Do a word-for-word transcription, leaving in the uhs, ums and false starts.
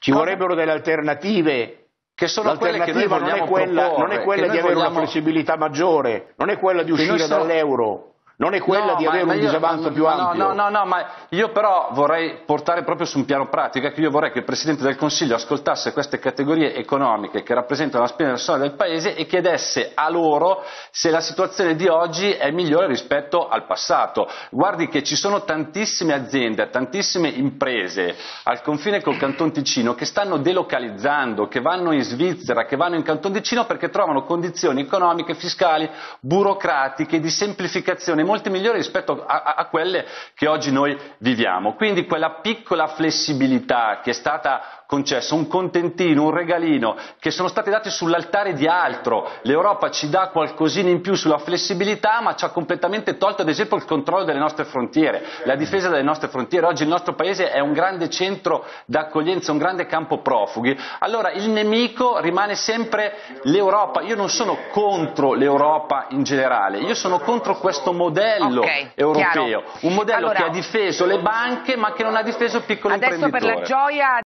Ci Cosa? vorrebbero delle alternative. Che sono quelle che noi non è quella, proporre, non è quella di avere vogliamo... una flessibilità maggiore, non è quella di uscire siamo... dall'euro. Non è quella no, di ma, avere ma un io, disavanzo ma, più ma ampio. No, no, no, ma io però vorrei portare proprio su un piano pratico, che io vorrei che il Presidente del Consiglio ascoltasse queste categorie economiche che rappresentano la spina dorsale del Paese e chiedesse a loro se la situazione di oggi è migliore rispetto al passato. Guardi che ci sono tantissime aziende, tantissime imprese al confine col Canton Ticino che stanno delocalizzando, che vanno in Svizzera, che vanno in Canton Ticino perché trovano condizioni economiche, fiscali, burocratiche, di semplificazione molto migliori rispetto A, a, a quelle che oggi noi viviamo. Quindi quella piccola flessibilità che è stata concessa, un contentino, un regalino, che sono stati dati sull'altare di altro. L'Europa ci dà qualcosina in più sulla flessibilità, ma ci ha completamente tolto ad esempio il controllo delle nostre frontiere, la difesa delle nostre frontiere. Oggi il nostro paese è un grande centro d'accoglienza, un grande campo profughi. Allora il nemico rimane sempre l'Europa. Io non sono contro l'Europa in generale, io sono contro questo modello okay, europeo, chiaro. un modello allora, che ha difeso le banche ma che non ha difeso il piccolo adesso imprenditore. Per la gioia